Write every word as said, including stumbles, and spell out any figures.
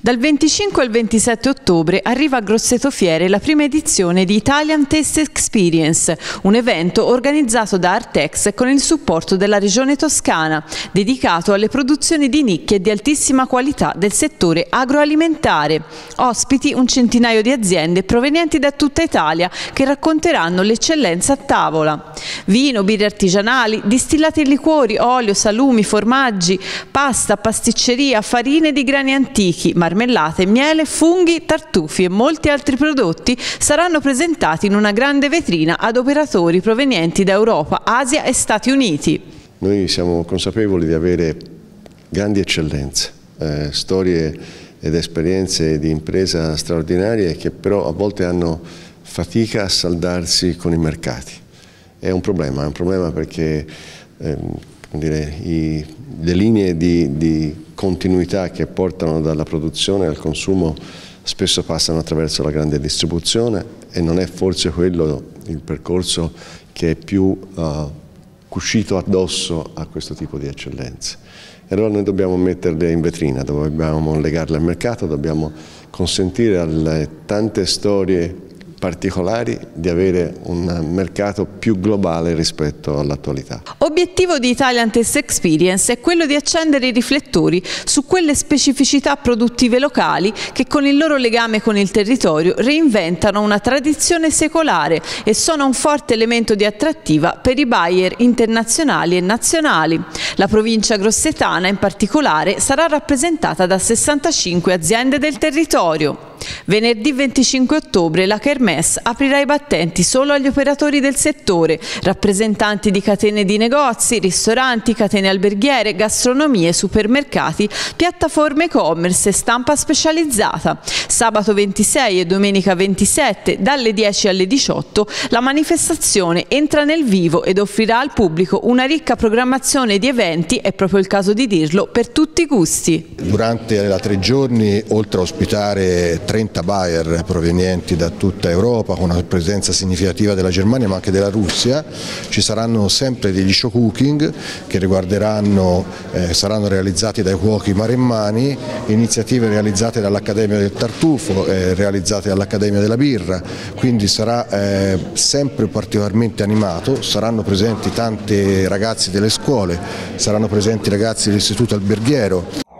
Dal venticinque al ventisette ottobre arriva a Grosseto Fiere la prima edizione di Italian Taste Experience, un evento organizzato da Artex con il supporto della Regione Toscana, dedicato alle produzioni di nicchia e di altissima qualità del settore agroalimentare. Ospiti un centinaio di aziende provenienti da tutta Italia che racconteranno l'eccellenza a tavola. Vino, birre artigianali, distillati in liquori, olio, salumi, formaggi, pasta, pasticceria, farine di grani antichi, marmellate, miele, funghi, tartufi e molti altri prodotti saranno presentati in una grande vetrina ad operatori provenienti da Europa, Asia e Stati Uniti. Noi siamo consapevoli di avere grandi eccellenze, eh, storie ed esperienze di impresa straordinarie che però a volte hanno fatica a saldarsi con i mercati. È un problema, è un problema perché eh, dire, i, le linee di, di continuità che portano dalla produzione al consumo spesso passano attraverso la grande distribuzione e non è forse quello il percorso che è più uh, cuscito addosso a questo tipo di eccellenze. E allora noi dobbiamo metterle in vetrina, dobbiamo legarle al mercato, dobbiamo consentire alle tante storie particolari di avere un mercato più globale rispetto all'attualità. Obiettivo di Italian Taste Experience è quello di accendere i riflettori su quelle specificità produttive locali che con il loro legame con il territorio reinventano una tradizione secolare e sono un forte elemento di attrattiva per i buyer internazionali e nazionali. La provincia grossetana in particolare sarà rappresentata da sessantacinque aziende del territorio. Venerdì venticinque ottobre la Kermesse aprirà i battenti solo agli operatori del settore, rappresentanti di catene di negozi, ristoranti, catene alberghiere, gastronomie, supermercati, piattaforme e-commerce e stampa specializzata. Sabato ventisei e domenica ventisette dalle dieci alle diciotto la manifestazione entra nel vivo ed offrirà al pubblico una ricca programmazione di eventi, è proprio il caso di dirlo, per tutti i gusti. Durante la tre giorni, oltre a ospitare trenta buyer provenienti da tutta Europa con una presenza significativa della Germania ma anche della Russia, ci saranno sempre degli show cooking che riguarderanno, eh, saranno realizzati dai cuochi maremmani, iniziative realizzate dall'Accademia del Tartufo, eh, realizzate dall'Accademia della Birra, quindi sarà eh, sempre particolarmente animato, saranno presenti tanti ragazzi delle scuole, saranno presenti ragazzi dell'Istituto Alberghiero.